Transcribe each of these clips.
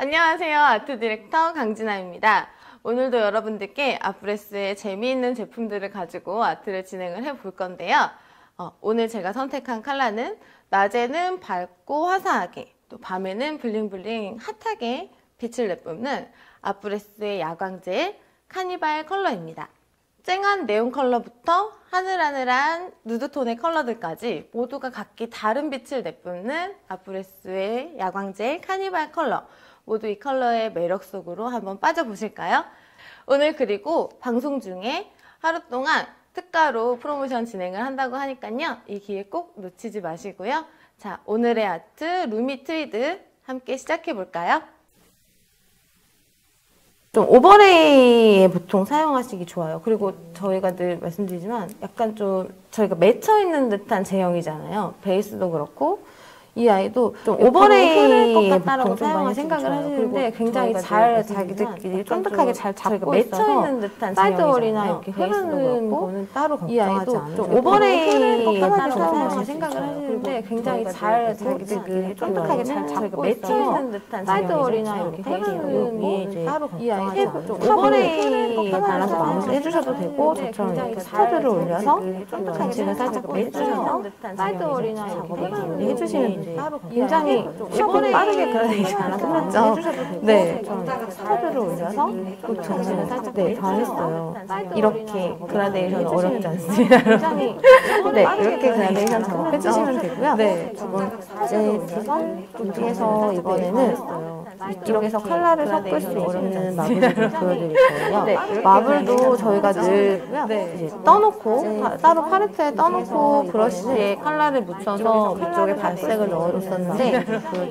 안녕하세요. 아트 디렉터 강진아입니다. 오늘도 여러분들께 아브레스의 재미있는 제품들을 가지고 아트를 진행을 해볼 건데요. 오늘 제가 선택한 컬러는 낮에는 밝고 화사하게, 또 밤에는 블링블링 핫하게 빛을 내뿜는 아브레스의 야광젤 카니발 컬러입니다. 쨍한 네온 컬러부터 하늘하늘한 누드톤의 컬러들까지 모두가 각기 다른 빛을 내뿜는 아브레스의 야광젤 카니발 컬러, 모두 이 컬러의 매력 속으로 한번 빠져보실까요? 오늘 그리고 방송 중에 하루 동안 특가로 프로모션 진행을 한다고 하니까요, 이 기회 꼭 놓치지 마시고요. 자, 오늘의 아트 루미 트위드 함께 시작해 볼까요? 좀 오버레이에 보통 사용하시기 좋아요. 그리고 저희가 늘 말씀드리지만 약간 좀 저희가 맺혀 있는 듯한 제형이잖아요. 베이스도 그렇고 이 아이도 좀 오버레이에 보통 좀 많이 생각을 하시는데 굉장히 잘 자기들끼리 쫀득하게 잘 잡고 맺혀 있는 듯한 사이드월이나 이렇게 흐르는 거는 따로 걱정하지 않아요. 좀 오버레이에 보통 많이 생각을 하시는데 굉장히 잘 자기들끼리 쫀득하게 잘 잡고 맺혀 있는 듯한 사이드월이나 이렇게 흐르는 거 따로 걱정하지 않아요. 좀 오버레이에 발라서 마무리 해주셔도 되고 저처럼 이렇게 스터드를 올려서 쫀득하게 살짝 맺혀서 사이드월이나 이렇게 해주시면 굉장히 쉽고 빠르게 그라데이션 끝났죠. 네, 스터드를 올려서 전신을 살짝 잘했어요. 이렇게 그라데이션 어렵지 않습니다. 네, 이렇게 그라데이션 작업해주시면 되고요. 네, 이제 뒤에서 이번에는 이쪽에서 컬러를 섞을 수 있는 마블을 보여드릴 거예요. 네, 마블도 저희가 늘 이제 떠놓고 따로 팔레트에 떠놓고 브러쉬에 컬러를 묻혀서 위쪽에 발색을 넣어줬었는데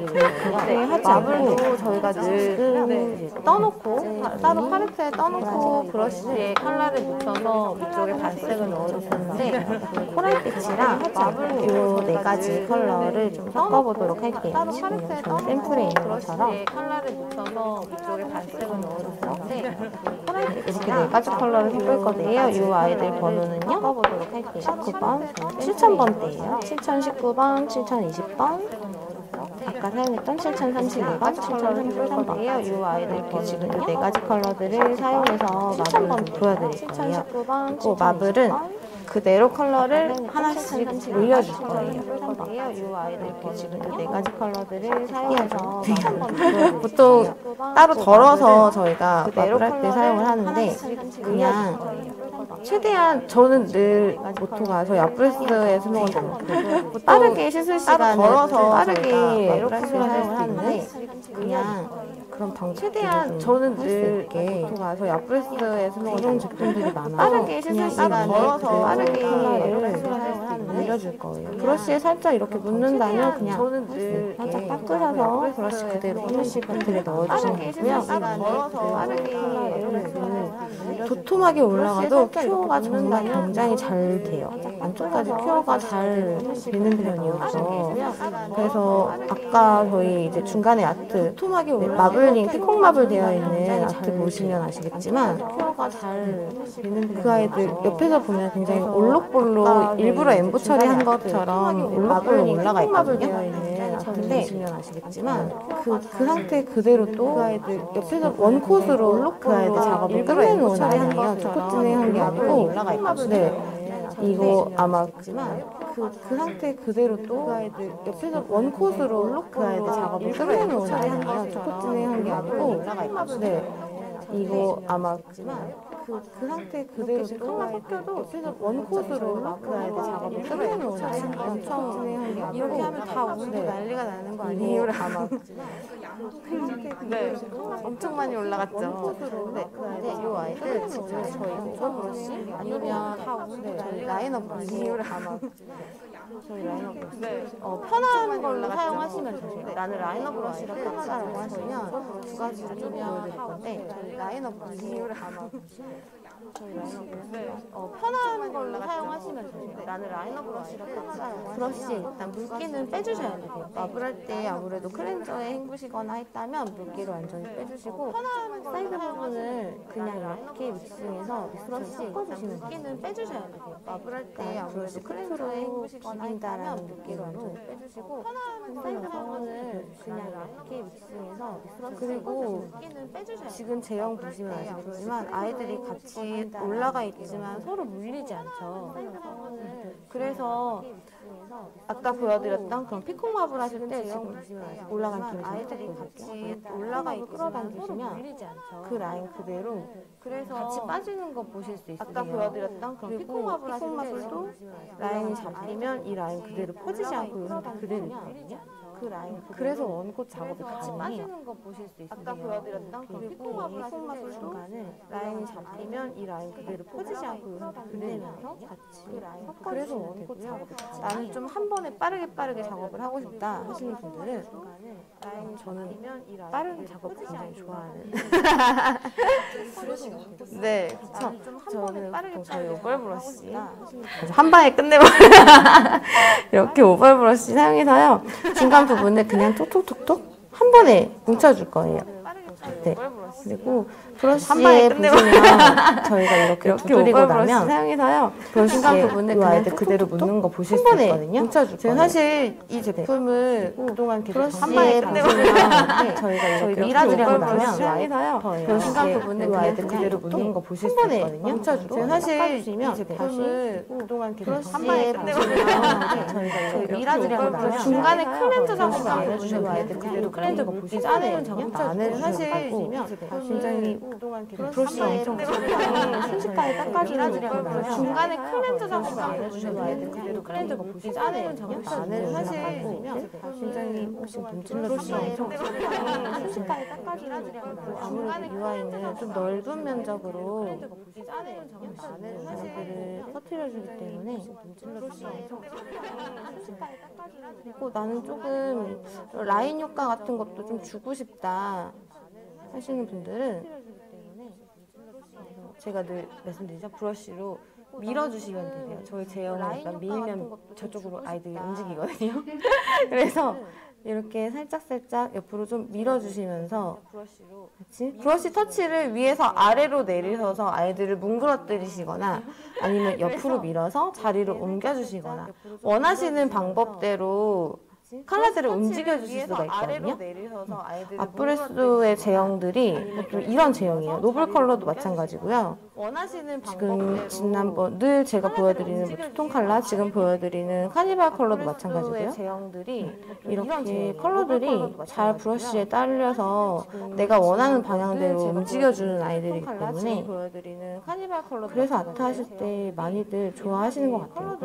마블도 저희가 늘 이제 떠놓고 따로 팔레트에 떠놓고 브러쉬에 컬러를 묻혀서 위쪽에 발색을 넣어줬었는데 코랄빛이랑 마블 이 네 가지 컬러를 좀 섞어보도록 할게요. 지금 저는 샘플에 있는 것처럼 컬러를 묻혀서 위쪽에 발색을 넣어줬었는데 이렇게 네 가지 컬러를 섞을 건데요. 이 아이들 번호는요. 섞어보도록 할게요. 19번, 7000번대예요. 7019번, 7020번 아까 사용했던 7032번, 7033번이에요. 이 아이들 지금 이 네 가지 컬러들을 사용해서 마블을 보여드릴 거예요. 그 마블은 그대로 컬러를 하나씩 올려줄 거예요. 이 아이들 지금 이 네 가지 컬러들을 사용해서 보통 따로 덜어서 저희가 마블 할 때 사용을 하는데 그냥 최대한 저는 늘 모토가 저희 아브레스의 수능은 빠르게 시술 시간을 덜어서 빠르게 시술을 하는데 그냥 그럼 최대한 저는 늘 모토가 저희 아브레스의 수능은 이런 제품들이 많아서 빠르게 시술 시간을 덜어서 빠르게 올려줄 거예요. 브러쉬에 살짝 이렇게 묻는다면 그냥 저는 늘 살짝 닦으셔서 브러쉬 그대로 브러쉬 버튼에 넣어주시면 되고요. 도톰하게 올라가도 큐어가 정말 굉장히 잘 돼요. 안쪽까지 큐어가 잘 되는 편이어서 그래서 아까 저희 이제 중간에 아트 도톰하게 마블링 피콩 마블 되어 있는 아트 보시면 아시겠지만 큐어가 잘 되는 그 아이들 옆에서 보면 굉장히 올록볼록 일부러 엠보 처리한 것처럼 올록볼록 올라가 있거든요. 근데 보시면 아시겠지만 그 상태 그대로 또 그 아이들 옆에서 원콧으로 그 아이들 작업을 끝내놓은 아이예요. 초코 진행한 게 아니고 네, 이거 아마 그 상태 그대로 또 그 아이들 옆에서 원콧으로 그 아이들 작업을 끝내놓은 아이예요. 초코 진행한 게 아니고 네, 이거 아마 그 상태 그대로 또 섞여도 옆에서 원콧으로 그 아이들 작업을 끝내놓은 아이예요. 처음 진행한 게 아니고 이렇게 하면 다 우고 난리가 나는 거 아니에요? 아마 네, 엄청 많이 올라갔죠. 네, 이 아이들 진짜 저희 오버브러쉬 아니면 다 우고 저희 라인업 브러쉬 아마 저희 라인업 브러쉬 편한 걸로 사용하시면 되세요. 나는 라인업 브러쉬가 편하다고 하시면 두 가지를 좀 보여드릴 건데 저희 라인업 브러쉬 아마 편한 걸로 사용하시면 되세요. 나는 라이너 브러쉬가 편하다고 브러쉬 일단 물기는 빼주셔야 돼요. 마블 할 때 아무래도 클렌저에 헹구시거나 했다면 물기를 완전히 빼주시고 편한 사이드 부분을 그냥 이렇게 믹싱해서 브러쉬 섞어주시면 돼요. 끼는 빼주셔야 돼요. 마블할 때 브러쉬 클렌저에 비빈다라는 느낌으로 빼주시고 사이드 부분을 그냥 이렇게 믹싱해서 그리고 지금 제형 보시면 아시겠지만 아이들이 같이 올라가 있지만 서로 물리지 않죠. 그래서 아까 보여드렸던 그런 피콕 마블 하실 때 지금 올라간 길을 아이들이 같이 올라가 끌어당기시면 그 라인 그대로 그래서 같이 빠지는 거 보실 수 있어요. 아까 보여드렸던 그런 피콕 마블 하실 때도 라인이 잡히면 이 라인 그대로 퍼지지 않고 이 상태 그대로 있거든요. 그 라인 그래서 원꽃 작업이 가능해요. 아까 보여드렸던 그 피콕 마블 중간에 라인이 잡히면 이 라인 그대로 퍼지지 않고 이 상태 그대로 같이 그래서 원꽃 작업이 가능해요. 나는 좀 한 번에 빠르게 작업을 하고 싶다 하시는 분들은 저는 빠른 작업 굉장히 좋아하는 네, 그쵸. 저는 보통 저희 오벌 브러쉬 한 방에 끝내버려 이렇게 오벌 브러쉬 사용해서요 중간 부분을 그냥 톡톡톡톡 한 번에 뭉쳐줄 거예요. 네. 그리고 브러쉬에 보시면 저희가 이렇게 두드리고 나면 사용해서요 중간 부분을 그 아이들 그대로 묻는 거 보실 수 있거든요. 제가 사실 이 제품을 그동안 계속 브러쉬에 보시면 저희가 이렇게 밀어드리고 나면 중간 부분을 그 아이들 그대로 묻는 거 보실 수 있거든요. 제가 사실 이 제품을 그동안 계속 브러쉬에 보시면 저희가 이렇게 밀어드리고 나면 중간에 클렌저 작업을 안 해주셔도 아이들 그대로 클렌저 거 보시지 않으면 작업도 안 해주셔도 굉장히 브러쉬 엄청 순식간에 닦아주려고 나면 중간에 클렌저 작업을 안 해주셔도 아이들 그대로 클렌저가 보시지 않으면 작업도 안 해주셔도 굉장히 혹시 문질러 주시면 엄청 순식간에 닦아주려고 아무래도 UI는 좀 넓은 면적으로 아이들을 터트려주기 때문에 그리고 나는 조금 라인 효과 같은 것도 좀 주고 싶다 하시는 분들은 제가 늘 말씀드리죠. 브러쉬로 밀어주시면 되세요. 저희 제형은 약간 밀면 저쪽으로 아이들이 움직이거든요. 그래서 이렇게 살짝살짝 옆으로 좀 밀어주시면서 같이 브러쉬 터치를 위에서 아래로 내리셔서 아이들을 뭉그러뜨리시거나 아니면 옆으로 밀어서 자리를 옮겨주시거나 원하시는 방법대로 컬러들을 움직여 주실 수가 있거든요. 아프레소의 제형들이 보통 이런 제형이에요. 노블 컬러도 마찬가지고요. 지금 지난번 늘 제가 보여드리는 뭐 투톤 컬러, 지금 보여드리는 카니발 컬러도 마찬가지고요. 이렇게 컬러들이 잘 브러쉬에 딸려서 내가 원하는 방향대로 움직여주는 아이들이기 때문에 그래서 아트 하실 때 많이들 좋아하시는 것 같아요.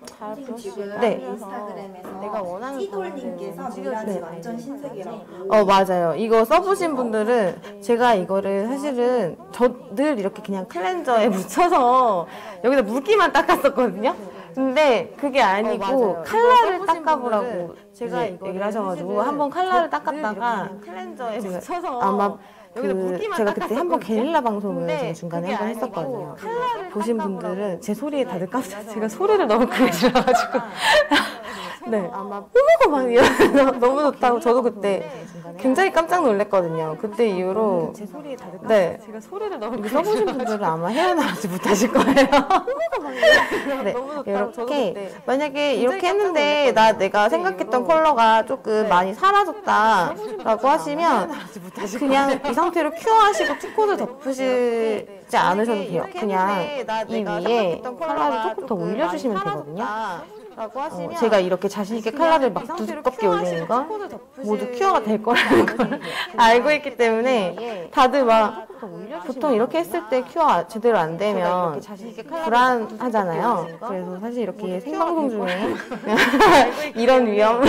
지금 네. 인스타그램에서 내가 원하는 찌돌님께서 미라지 완전 신세계라고. 맞아요. 이거 써보신 분들은 제가 이거를 사실은 저 늘 이렇게 그냥 클렌저에 묻혀서 여기다 물기만 닦았었거든요. 근데 그게 아니고 칼라를 닦아보라고 제가 얘기를 하셔가지고 한번 칼라를 닦았다가 클렌저에 묻혀서 아마 제가 그때 한번 게릴라 방송을 제가 중간에 한번 했었거든요. 보신 분들은 제 소리에 다들 깜짝 제가 소리를 너무 크게 질러가지고 네, 아마 뽀뽀가 막 이러면서 너무 좋다고 저도 그때 굉장히 깜짝 놀랐거든요. 그때 이후로 네, 제가 소리를 너무 크게 써보신 분들은 아마 헤어나오지 못하실 거예요. 네, 이렇게 만약에 이렇게 했는데 내가 생각했던 컬러가 조금 많이 사라졌다라고 하시면 그냥 이 상태로 큐어하시고 투코드 덮으시지 않으셔도 돼요. 그냥 이 위에 컬러를 조금 더 올려주시면 되거든요. 제가 이렇게 자신있게 컬러를 막 두껍게 올리는 건 모두 큐어가 될 거라는 걸 알고 있기 때문에 다들 막 보통 이렇게 했을 때 큐어 제대로 안 되면 불안하잖아요. 그래서 사실 이렇게 생방송 중에 이런 위험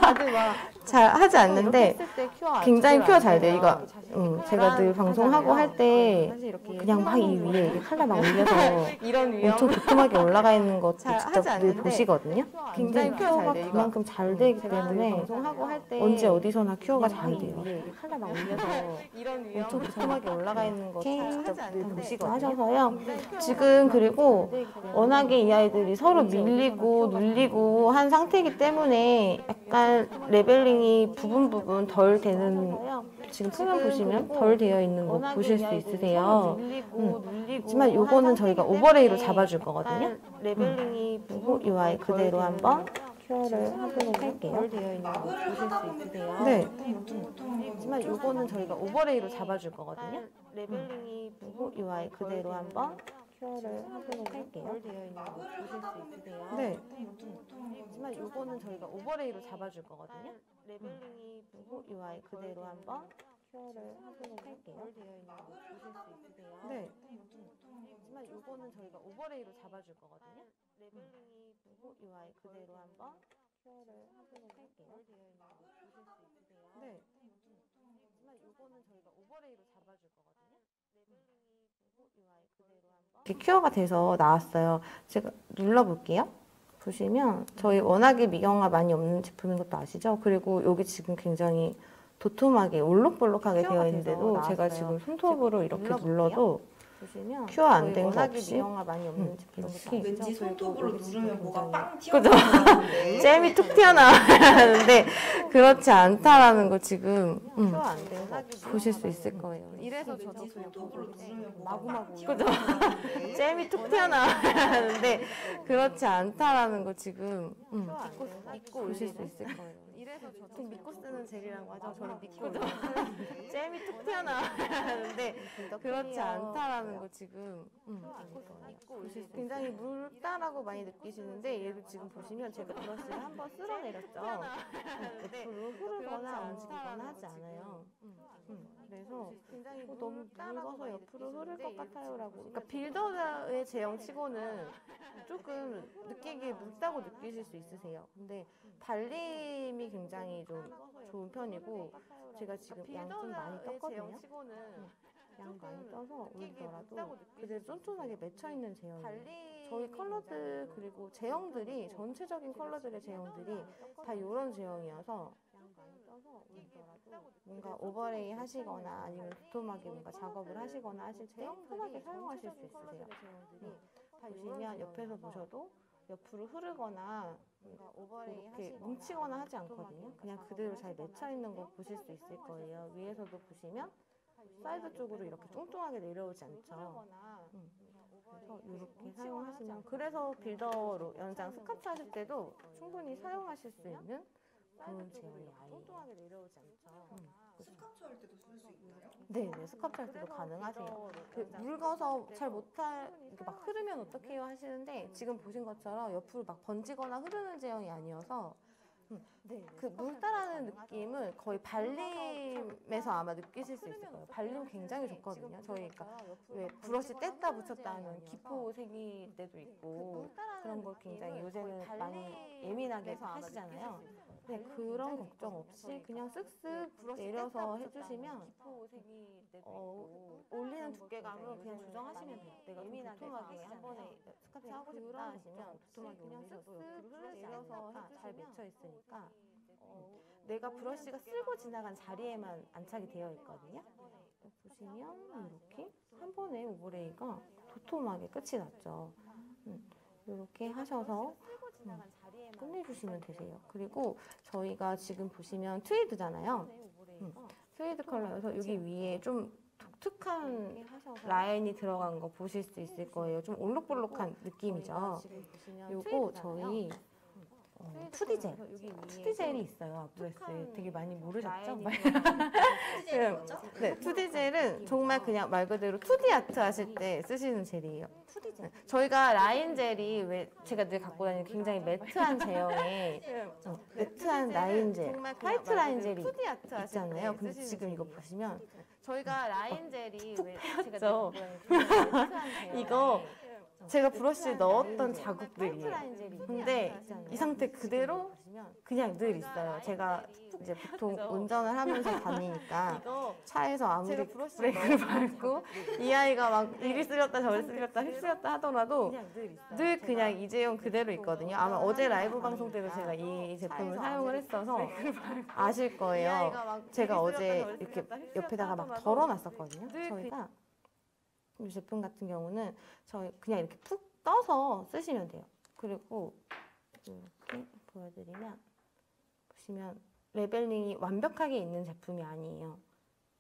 잘 하지 않는데 굉장히 큐어 잘 돼요. 이거 제가 늘 방송하고 할 때 그냥 막 이 위에 이렇게 칼라 막 올려서 엄청 도톰하게 올라가 있는 것도 직접 늘 보시거든요. 굉장히 큐어가 그만큼 잘 되기 때문에 언제 어디서나 큐어가 잘 돼요. 칼라 막 올려서 엄청 도톰하게 올라가 있는 것도 직접 늘 보시고 하셔서요. 지금 그리고 워낙에 이 아이들이 서로 밀리고 눌리고 한 상태이기 때문에 약간 레벨링이 부분 덜 되는 지금 표면 보시면 덜 되어 있는 거 보실 수 있으세요. 하지만 요거는 저희가 오버레이로 잡아줄 거거든요. 레벨링이 그리고 이 아이 그대로 한번 큐어를 하도록 할게요. 덜 되어 있는 거 보실 수 있으세요. 네. 하지만 요거는 저희가 오버레이로 잡아줄 거거든요. 레벨링이 그리고 이 아이 그대로 한번 큐어를 하도록 할게요. 덜 되어 있는 거 보실 수 있으세요. 네. 하지만 요거는 저희가 오버레이로 잡아줄 거거든요. 레벨링이 그리고 이 아이 그대로 한번 큐어를 하도록 할게요. 덜 되어 있는 거 보실 수 있으세요. 네. 하지만 요거는 저희가 오버레이로 잡아줄 거거든요. 레벨링이 그리고 이 아이 그대로 한번 큐어를 하도록 할게요. 덜 되어 있는 거 보실 수 있으세요. 네. 하지만 요거는 저희가 오버레이로 잡아줄 거거든요. 레벨링이 그리고 이 아이 그대로 한번 이렇게 큐어가 돼서 나왔어요. 제가 눌러볼게요. 보시면 저희 워낙에 미경화 많이 없는 제품인 것도 아시죠? 그리고 여기 지금 굉장히 도톰하게 올록볼록하게 되어 있는데도 제가 지금 손톱으로 이렇게 눌러도 큐어 안 된 거 없이 미경화 많이 없는 제품 이렇게 왠지 손톱으로 누르면 뭐가 빵 그죠? 튀어나오는데 잼이 툭 튀어나와야하는데 그렇지 않다라는 거 지금 큐어 안 된 거 보실 수 있을 거예요. 이래서 저도 손톱으로 누르면 뭐가 마구마구 그죠? 잼이 툭 튀어나와야하는데 그렇지 않다라는 거 지금 믿고 보실 수 있을 거예요. 이래서 저도 믿고 쓰는 젤이라고 하죠. 저는 믿고 잼이 툭 튀어나와야하는데 그렇지 않다라는 거 지금 보실 수 굉장히 묽다라고 많이 느끼시는데 얘도 지금 보시면 제가 브러쉬를 한번 쓸어내렸죠. 옆으로 흐르거나 움직이거나 하지 않아요. 그래서 굉장히 너무 묽어서 옆으로 흐를 것 같아요라고. 그러니까 빌더의 제형치고는 조금 느끼기에 묽다고 느끼실 수 있으세요. 근데 발림이 굉장히 좀 좋은 편이고 제가 지금 양 좀 많이 떴거든요. 양 많이 떠서 올리더라도 그대로 쫀쫀하게 맺혀있는 제형이에요. 저희 컬러들 그리고 제형들이 전체적인 컬러들의 제형들이 다 이런 제형이어서 뭔가 오버레이 하시거나 아니면 도톰하게 뭔가 작업을 하시거나 하실 때 편하게 사용하실 수 있으세요. 보시면 옆에서 보셔도 옆으로 흐르거나 이렇게 뭉치거나 하지 않거든요. 그냥 그대로 잘 맺혀있는 거 보실 수 있을 거예요. 위에서도 보시면 사이드 쪽으로 이렇게 뚱뚱하게 내려오지 않죠. 그래서 이렇게 사용하시면 그래서 빌더로 연장 스카치 하실 때도 충분히 사용하실 수 있는 그런 제형의 아이예요. 뚱뚱하게 내려오지 않죠. 스카치 할 때도 쓸 수 있나요? 네, 스카치 할 때도 가능하세요. 묽어서 잘 못할, 이렇게 막 흐르면 어떡해요 하시는데 지금 보신 것처럼 옆으로 막 번지거나 흐르는 제형이 아니어서 그 묽다라는 느낌은 거의 발림에서 아마 느끼실 수 있을 거예요. 발림 굉장히 좋거든요. 저희가 왜 브러쉬 뗐다 붙였다 하면 기포 생길 때도 있고 그런 걸 굉장히 요새는 많이 예민하게 하시잖아요. 네, 그런 걱정 없이 그냥 쓱쓱 내려서 해주시면 올리는 두께감은 그냥 조정하시면 돼요. 내가 도톰하게 한 번에 스카치 하고 싶다 하시면 도톰하게 올리셔도 옆으로 내려서 잘 맺혀 있으니까 내가 브러쉬가 쓸고 지나간 자리에만 안착이 되어 있거든요. 보시면 이렇게 한 번에 오버레이가 도톰하게 끝이 났죠. 이렇게 하셔서 끝내주시면 되세요. 그리고 저희가 지금 보시면 트위드잖아요. 트위드 컬러여서 여기 위에 좀 독특한 라인이 들어간 거 보실 수 있을 거예요. 좀 올록볼록한 느낌이죠. 요거 저희 2D 젤. 2D 젤이 있어요. 아프레스에. 되게 많이 모르셨죠? 네, 2D 젤은 정말 그냥 말 그대로 2D 아트 하실 때 쓰시는 젤이에요. 저희가 라인 젤이 왜 제가 늘 갖고 다니는 굉장히 매트한 제형의 매트한 라인 젤, 화이트 라인 젤이 있잖아요. 근데 지금 이거 보시면 저희가 라인 젤이 왜 제가 늘 갖고 다니는 이거 제가 브러쉬에 넣었던 자국들이에요. 근데 이 상태 그대로 그냥 늘 있어요. 제가 이제 보통 운전을 하면서 다니니까 차에서 아무리 브레이크를 밟고 이 아이가 막 이리 쓸렸다 저리 쓸렸다 휩쓸렸다 하더라도 늘 그냥 이 제형 그대로 있거든요. 아마 어제 라이브 방송 때도 제가 이 제품을 사용을 했어서 아실 거예요. 제가 어제 이렇게 옆에다가 막 덜어놨었거든요. 저희가 이 제품 같은 경우는 저희 그냥 이렇게 푹 떠서 쓰시면 돼요. 그리고 이렇게 보여드리면 보시면 레벨링이 완벽하게 있는 제품이 아니에요.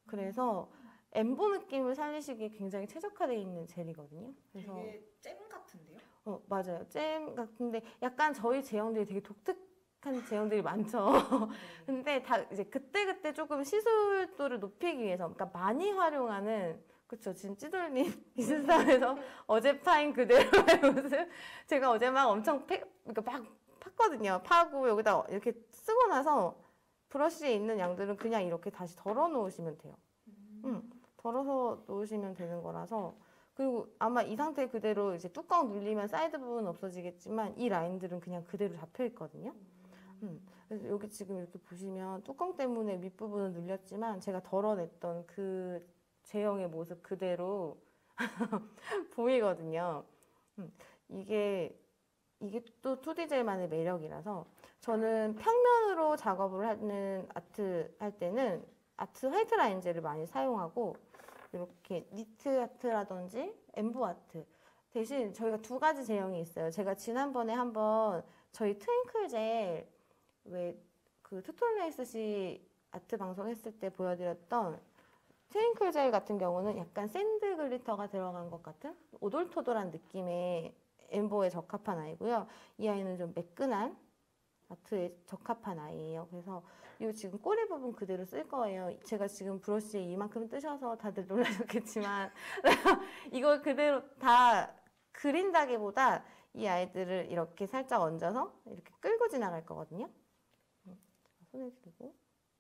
그래서 엠보 느낌을 살리시기에 굉장히 최적화되어 있는 젤이거든요. 그래서 되게 잼 같은데요? 맞아요. 잼 같은데 약간 저희 제형들이 되게 독특한 제형들이 많죠. 근데 다 이제 그때그때 조금 시술도를 높이기 위해서, 그러니까 많이 활용하는, 그쵸. 지금 찌돌님 인스타에서 어제 파인 그대로의 모습. 제가 어제 막 엄청 그러니까 막 팠거든요. 파고 여기다 이렇게 쓰고 나서 브러쉬에 있는 양들은 그냥 이렇게 다시 덜어 놓으시면 돼요. 덜어서 놓으시면 되는 거라서. 그리고 아마 이 상태 그대로 이제 뚜껑 눌리면 사이드 부분은 없어지겠지만 이 라인들은 그냥 그대로 잡혀 있거든요. 그래서 여기 지금 이렇게 보시면 뚜껑 때문에 윗부분은 눌렸지만 제가 덜어냈던 그 제형의 모습 그대로 보이거든요. 이게 또 2D 젤만의 매력이라서 저는 평면으로 작업을 하는 아트 할 때는 아트 화이트 라인 젤을 많이 사용하고 이렇게 니트 아트라든지 엠보 아트 대신 저희가 2가지 제형이 있어요. 제가 지난번에 한번 저희 트윙클 젤 왜 그 투톤레이스시 아트 방송했을 때 보여드렸던 트윙클 젤 같은 경우는 약간 샌드 글리터가 들어간 것 같은 오돌토돌한 느낌의 엠보에 적합한 아이고요. 이 아이는 좀 매끈한 아트에 적합한 아이예요. 그래서 이 지금 꼬리 부분 그대로 쓸 거예요. 제가 지금 브러쉬에 이만큼 뜨셔서 다들 놀라셨겠지만 이걸 그대로 다 그린다기보다 이 아이들을 이렇게 살짝 얹어서 이렇게 끌고 지나갈 거거든요. 손을 들고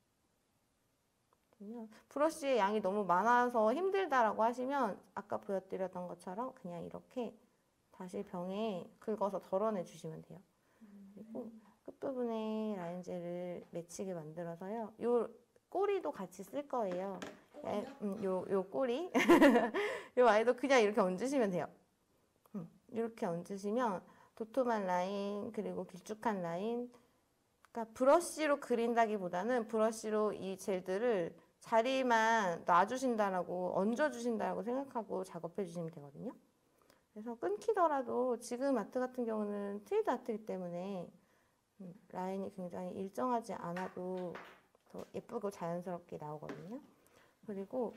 브러쉬의 양이 너무 많아서 힘들다라고 하시면 아까 보여드렸던 것처럼 그냥 이렇게 다시 병에 긁어서 덜어내 주시면 돼요. 그리고 끝부분에 라인 젤을 맺히게 만들어서요. 요 꼬리도 같이 쓸 거예요. 요 꼬리. 요 아이도 그냥 이렇게 얹으시면 돼요. 이렇게 얹으시면 도톰한 라인 그리고 길쭉한 라인. 그러니까 브러쉬로 그린다기보다는 브러쉬로 이 젤들을 자리만 놔주신다라고 얹어주신다라고 생각하고 작업해 주시면 되거든요. 그래서 끊기더라도 지금 아트 같은 경우는 트위드 아트이기 때문에 라인이 굉장히 일정하지 않아도 더 예쁘고 자연스럽게 나오거든요. 그리고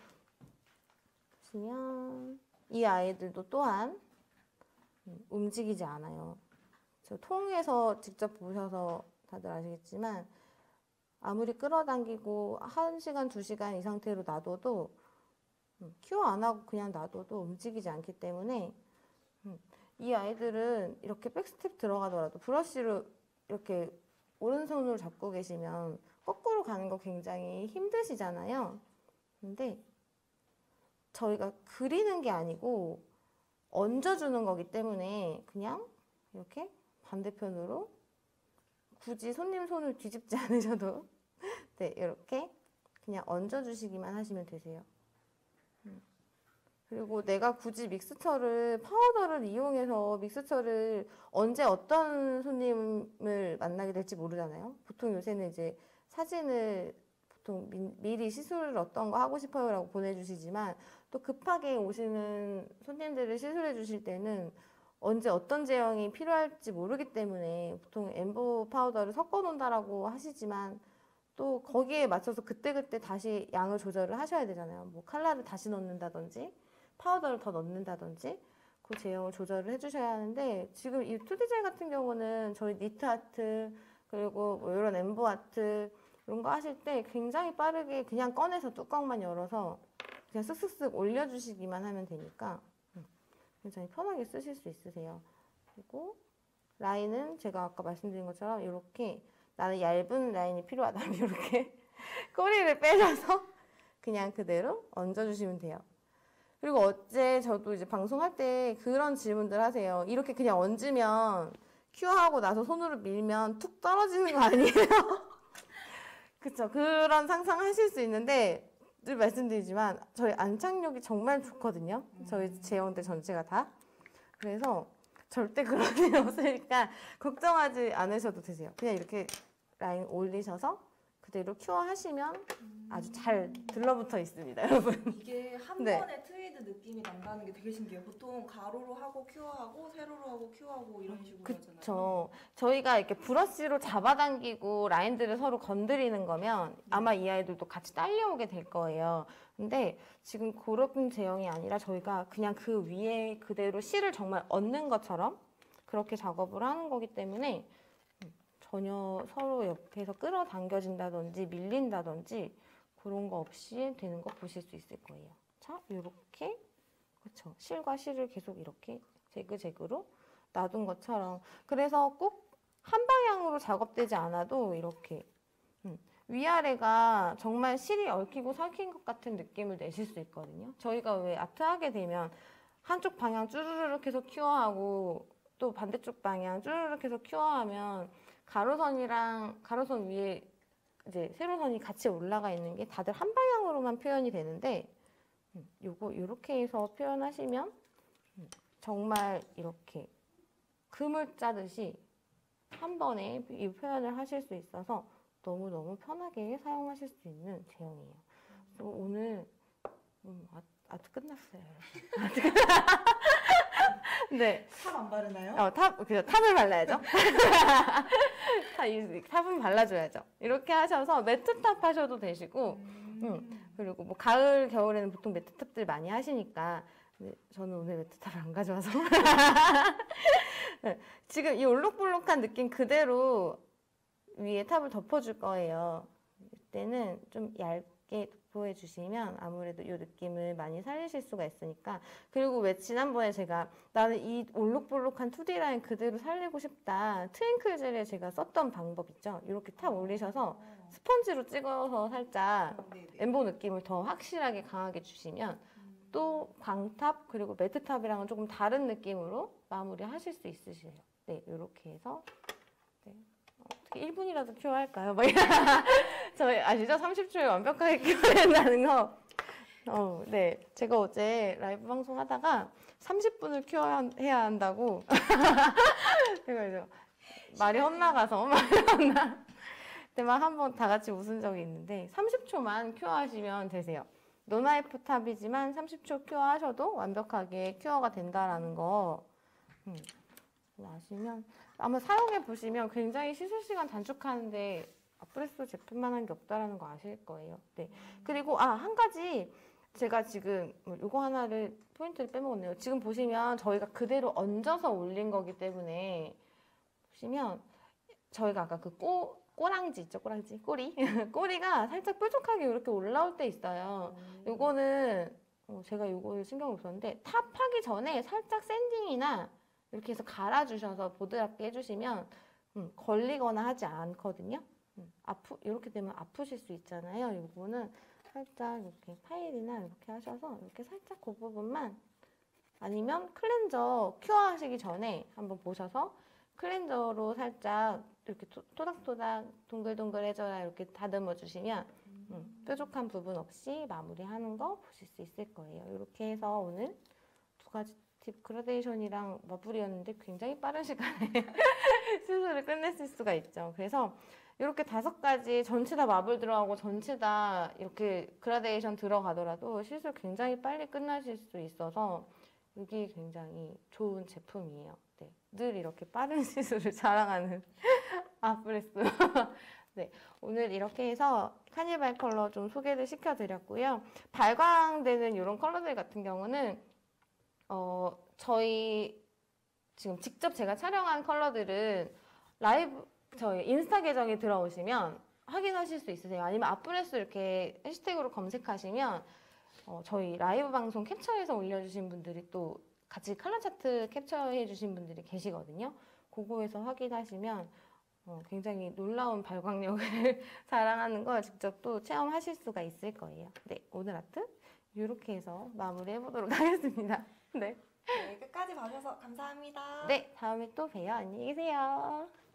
보시면 이 아이들도 또한 움직이지 않아요. 저 통에서 직접 보셔서 다들 아시겠지만 아무리 끌어당기고 1시간, 2시간 이 상태로 놔둬도 큐어 안 하고 그냥 놔둬도 움직이지 않기 때문에 이 아이들은 이렇게 백스텝 들어가더라도 브러쉬로 이렇게 오른손으로 잡고 계시면 거꾸로 가는 거 굉장히 힘드시잖아요. 근데 저희가 그리는 게 아니고 얹어주는 거기 때문에 그냥 이렇게 반대편으로 굳이 손님 손을 뒤집지 않으셔도 네, 이렇게 그냥 얹어주시기만 하시면 되세요. 그리고 내가 굳이 파우더를 이용해서 믹스처를 언제 어떤 손님을 만나게 될지 모르잖아요. 보통 요새는 이제 사진을 보통 미리 시술을 어떤 거 하고 싶어요라고 보내주시지만 또 급하게 오시는 손님들을 시술해 주실 때는 언제 어떤 제형이 필요할지 모르기 때문에 보통 엠보 파우더를 섞어 놓는다라고 하시지만 또 거기에 맞춰서 그때그때 다시 양을 조절을 하셔야 되잖아요. 뭐 컬러를 다시 넣는다든지 파우더를 더 넣는다든지 그 제형을 조절을 해주셔야 하는데 지금 이 2D 젤 같은 경우는 저희 니트 아트 그리고 뭐 이런 엠보 아트 이런 거 하실 때 굉장히 빠르게 그냥 꺼내서 뚜껑만 열어서 그냥 쓱쓱쓱 올려주시기만 하면 되니까 굉장히 편하게 쓰실 수 있으세요. 그리고 라인은 제가 아까 말씀드린 것처럼 이렇게 나는 얇은 라인이 필요하다면 이렇게 꼬리를 빼셔서 그냥 그대로 얹어주시면 돼요. 그리고 어제 저도 이제 방송할 때 그런 질문들 하세요. 이렇게 그냥 얹으면 큐어하고 나서 손으로 밀면 툭 떨어지는 거 아니에요? 그쵸. 그런 상상하실 수 있는데 늘 말씀드리지만 저희 안착력이 정말 좋거든요. 저희 제형들 전체가 다. 그래서 절대 그런 일 없으니까 걱정하지 않으셔도 되세요. 그냥 이렇게 라인 올리셔서 그대로 큐어 하시면 아주 잘 들러붙어 있습니다, 여러분. 이게 한 네. 번에 트위드 있는 느낌이 난다는 게 되게 신기해요. 보통 가로로 하고 큐어하고 세로로 하고 큐어하고 이런 식으로 하잖아요. 그쵸. 저희가 이렇게 브러쉬로 잡아당기고 라인들을 서로 건드리는 거면 아마 이 아이들도 같이 딸려오게 될 거예요. 근데 지금 그런 제형이 아니라 저희가 그냥 그 위에 그대로 실을 정말 얹는 것처럼 그렇게 작업을 하는 거기 때문에 전혀 서로 옆에서 끌어당겨진다든지 밀린다든지 그런 거 없이 되는 거 보실 수 있을 거예요. 자, 이렇게 그렇죠. 실과 실을 계속 이렇게 제그제그로 놔둔 것처럼. 그래서 꼭 한 방향으로 작업되지 않아도 이렇게 위아래가 정말 실이 얽히고 설킨 것 같은 느낌을 내실 수 있거든요. 저희가 왜 아트 하게 되면 한쪽 방향 쭈르륵 해서 큐어하고 또 반대쪽 방향 쭈르륵 해서 큐어하면 가로선이랑 가로선 위에 이제 세로선이 같이 올라가 있는 게 다들 한 방향으로만 표현이 되는데 요거 이렇게 해서 표현하시면 정말 이렇게 금을 짜듯이 한 번에 이 표현을 하실 수 있어서 너무너무 편하게 사용하실 수 있는 제형이에요. 그래서 오늘 아트 끝났어요. 네. 탑 안 바르나요? 탑을 발라야죠. 탑은 발라줘야죠. 이렇게 하셔서 매트탑 하셔도 되시고, 그리고 뭐 가을, 겨울에는 보통 매트탑들 많이 하시니까, 근데 저는 오늘 매트탑을 안 가져와서. 네, 지금 이 올록볼록한 느낌 그대로 위에 탑을 덮어줄 거예요. 이때는 좀 얇게 보여주시면 아무래도 이 느낌을 많이 살리실 수가 있으니까. 그리고 왜 지난번에 제가 나는 이 올록볼록한 2D 라인 그대로 살리고 싶다. 트윙클 젤에 제가 썼던 방법 있죠. 이렇게 탑 올리셔서 스펀지로 찍어서 살짝 엠보 느낌을 더 확실하게 강하게 주시면 또 광탑 그리고 매트탑이랑은 조금 다른 느낌으로 마무리 하실 수 있으세요. 네, 이렇게 해서 네. 어떻게 1분이라도 큐어할까요? 저희 아시죠? 30초에 완벽하게 큐어된다는 거. 네. 제가 어제 라이브 방송 하다가 30분을 큐어해야 한다고. 제가 이제 말이 헛나가서 근데 막 한번 다 같이 웃은 적이 있는데 30초만 큐어하시면 되세요. 노나이프 탑이지만 30초 큐어하셔도 완벽하게 큐어가 된다라는 거 아시면 아마 사용해 보시면 굉장히 시술 시간 단축하는데 아프레소 제품만 한 게 없다라는 거 아실 거예요. 네. 그리고 한 가지 제가 지금 요거 하나를 포인트를 빼먹었네요. 지금 보시면 저희가 그대로 얹어서 올린 거기 때문에 보시면 저희가 아까 그 꼬랑지 있죠? 꼬리? 꼬리가 살짝 뾰족하게 이렇게 올라올 때 있어요. 요거는 제가 요거를 신경 못 썼는데 탑하기 전에 살짝 샌딩이나 이렇게 해서 갈아주셔서 보드랍게 해주시면 걸리거나 하지 않거든요. 이렇게 되면 아프실 수 있잖아요. 요거는 살짝 이렇게 파일이나 이렇게 하셔서 이렇게 살짝 그 부분만 아니면 클렌저 큐어 하시기 전에 한번 보셔서 클렌저로 살짝 이렇게 토닥토닥 동글동글해져야 이렇게 다듬어 주시면 뾰족한 부분 없이 마무리하는 거 보실 수 있을 거예요. 이렇게 해서 오늘 두 가지 팁 그라데이션이랑 마블이었는데 굉장히 빠른 시간에 시술을 끝냈을 수가 있죠. 그래서 이렇게 5가지 전체 다 마블 들어가고 전체 다 이렇게 그라데이션 들어가더라도 시술 굉장히 빨리 끝나실 수 있어서 이게 굉장히 좋은 제품이에요. 네, 늘 이렇게 빠른 시술을 자랑하는 아프레소. 네, 오늘 이렇게 해서 카니발 컬러 좀 소개를 시켜드렸고요. 발광되는 이런 컬러들 같은 경우는 저희 지금 직접 제가 촬영한 컬러들은 라이브 저희 인스타 계정에 들어오시면 확인하실 수 있으세요. 아니면 아프레소 이렇게 해시태그로 검색하시면 저희 라이브 방송 캡처해서 올려주신 분들이 또 같이 컬러 차트 캡처해 주신 분들이 계시거든요. 그거에서 확인하시면 굉장히 놀라운 발광력을 자랑하는 걸 직접 또 체험하실 수가 있을 거예요. 네, 오늘 아트 이렇게 해서 마무리해 보도록 하겠습니다. 네. 네, 끝까지 봐주셔서 감사합니다. 네, 다음에 또 봬요. 안녕히 계세요.